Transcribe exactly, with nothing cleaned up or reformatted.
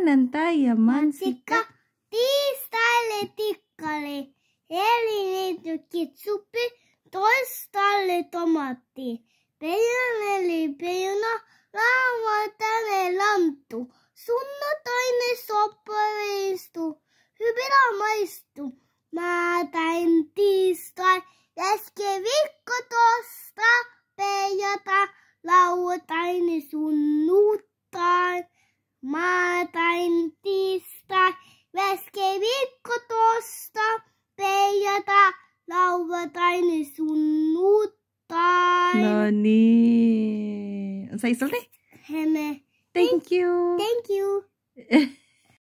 maanantai ja mansikka. Mansikka. Tiistaille tikkali. Eli kitsuppi. Toistalle tomaatti. Perjantaille peruna. Lauantaille lanttu. Sunnuntaille sopparistu. Hyvä maistu. Maanantai, tiistai. Keskiviikko, torstai, perjantai, lauantai, sunnuntai. Maanantai, tiistai, keskiviikko, torstai, perjantai, lauantai, sunnuntai. No niin. Say something. Heme. Thank you. Thank you.